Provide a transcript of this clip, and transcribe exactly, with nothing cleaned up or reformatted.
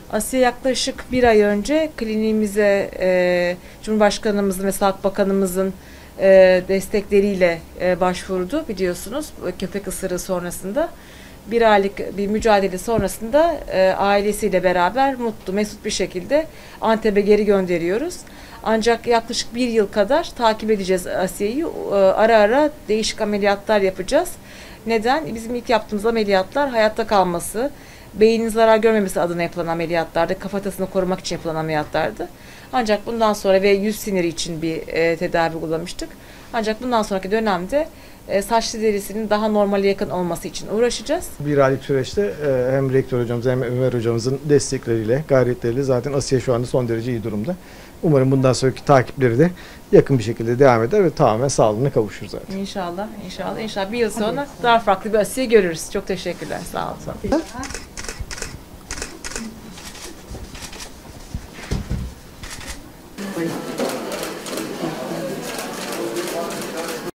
Asiye yaklaşık bir ay önce kliniğimize e, Cumhurbaşkanımızın ve Sağlık Bakanımızın e, destekleriyle e, başvurdu biliyorsunuz köpek ısırığı sonrasında. Bir aylık bir mücadele sonrasında e, ailesiyle beraber mutlu, mesut bir şekilde Antep'e geri gönderiyoruz. Ancak yaklaşık bir yıl kadar takip edeceğiz Asiye'yi. E, ara ara değişik ameliyatlar yapacağız. Neden? Bizim ilk yaptığımız ameliyatlar hayatta kalması, beynin zarar görmemesi adına yapılan ameliyatlardı. Kafatasını korumak için yapılan ameliyatlardı. Ancak bundan sonra ve yüz siniri için bir e, tedavi uygulamıştık. Ancak bundan sonraki dönemde e, saç derisinin daha normale yakın olması için uğraşacağız. Bir aylık süreçte e, hem rektör hocamız hem Ömer hocamızın destekleriyle, gayretleriyle zaten Asiye şu anda son derece iyi durumda. Umarım bundan sonraki takipleri de yakın bir şekilde devam eder ve tamamen sağlığına kavuşur zaten. İnşallah, inşallah, inşallah bir yıl sonra daha farklı bir Asiye görürüz. Çok teşekkürler, sağ olun. Sağ olun.